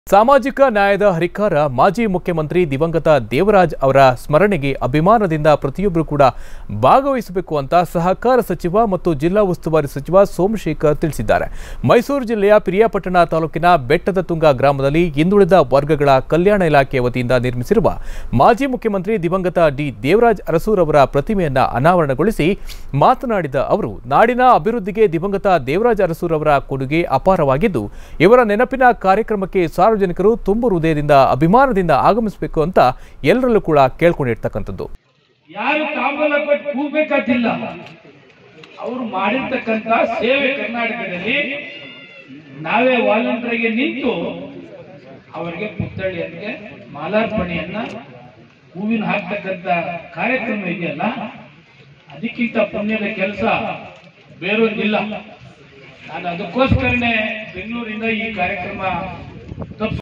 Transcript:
ಸಾಮಾಜಿಕ ನ್ಯಾಯದ ಹರಿಕಾರ ಮಾಜಿ ಮುಖ್ಯಮಂತ್ರಿ ದಿವಂಗತ ದೇವರಾಜ್ ಅವರ ಸ್ಮರಣೆಗೆ ಅಭಿಮಾನದಿಂದ ಪ್ರತಿಯೊಬ್ಬರು ಕೂಡ ಭಾಗವಹಿಸಬೇಕು ಅಂತ ಸಹಕಾರ ಸಚಿವ ಮತ್ತು ಜಿಲ್ಲಾ ಉಸ್ತುವಾರಿ ಸಚಿವ ಸೋಮಶೇಖರ್ ತಿಳಿಸಿದ್ದಾರೆ. ಮೈಸೂರು ಜಿಲ್ಲೆಯ ಪಿರಿಯಾಪಟ್ಟಣ ತಾಲೂಕಿನ ಬೆಟ್ಟದ ತುಂಗ ಗ್ರಾಮದಲ್ಲಿ ಹಿಂದುಳಿದ ವರ್ಗಗಳ ಕಲ್ಯಾಣ ಇಲಾಖೆ ವತಿಯಿಂದ ನಿರ್ಮಿಸಿರುವ ಮಾಜಿ ಮುಖ್ಯಮಂತ್ರಿ ದಿವಂಗತ ಡಿ ದೇವರಾಜ್ ಅರಸೂರ್ ಅವರ ಪ್ರತಿಮೆಯನ್ನು ಅನಾವರಣಗೊಳಿಸಿ ಮಾತನಾಡಿದ ಅವರು, ನಾಡಿನ ಅಭಿವೃದ್ಧಿಗೆ ದಿವಂಗತ ದೇವರಾಜ್ ಅರಸೂರ್ ಅವರ ಕೊಡುಗೆ ಅಪಾರವಾಗಿದ್ದು, ಇವರ ನೆನಪಿನ ಕಾರ್ಯಕ್ರಮಕ್ಕೆ ಸಾರ್ವಜನಿಕರು ತುಂಬು ಹೃದಯದಿಂದ ಅಭಿಮಾನದಿಂದ ಆಗಮಿಸಬೇಕು ಅಂತ ಎಲ್ಲರಲ್ಲೂ ಕೂಡ ಕೇಳ್ಕೊಂಡಿರ್ತಕ್ಕಂಥದ್ದು. ಯಾರು ತಾಂಬೂಲ ಕೊಟ್ಟು ಕೂಗಬೇಕಾಗಿಲ್ಲ. ಅವರು ಮಾಡಿರ್ತಕ್ಕಂಥ ಸೇವೆ ಕರ್ನಾಟಕದಲ್ಲಿ ನಾವೇ ವಾಲಂಟಿಯರ್ಗೆ ನಿಂತು ಅವರಿಗೆ ಪುತ್ಥಳಿಯನ್ನೇ ಮಾಲಾರ್ಪಣೆಯನ್ನ ಹೂವಿನ ಹಾಕ್ತಕ್ಕಂಥ ಕಾರ್ಯಕ್ರಮ ಇದೆಯಲ್ಲ, ಅದಕ್ಕಿಂತ ಪುಣ್ಯದ ಕೆಲಸ ಬೇರೊಂದಿಲ್ಲ. ನಾನು ಅದಕ್ಕೋಸ್ಕರನೇ ಬೆಂಗಳೂರಿಂದ ಈ ಕಾರ್ಯಕ್ರಮ